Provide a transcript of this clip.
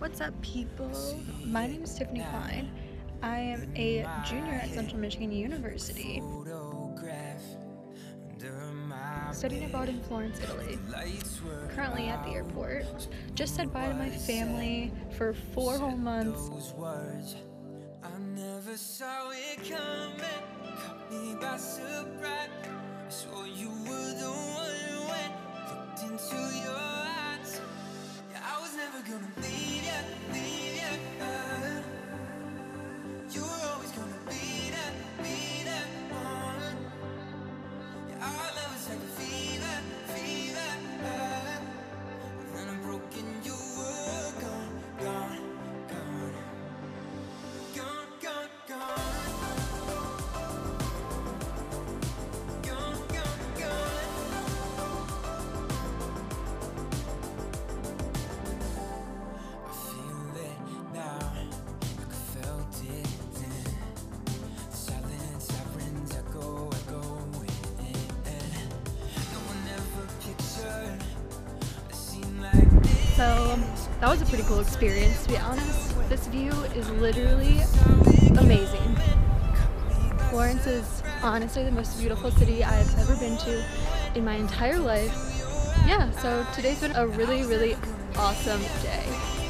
What's up, people? My name is Tiffany Klein. I am a junior at Central Michigan University, studying abroad in Florence, Italy. Currently at the airport. Just said bye to my family for 4 whole months. I never saw it coming, caught me by surprise. I swore you were the one when looked into your eyes. Yeah, I was never gonna leave ya, leave ya. You were always gonna be that one. Yeah, our love was like a fever, fever. And then I'm broken, you were gone, gone, gone. Gone, gone, gone. Gone, gone, gone. I feel it now, like I felt it then. The silent sirens echo, and no one ever pictured a scene like this. So that was a pretty cool experience, to be honest. This view is literally amazing. Florence is honestly the most beautiful city I've ever been to in my entire life. Yeah, so today's been a really, really awesome day.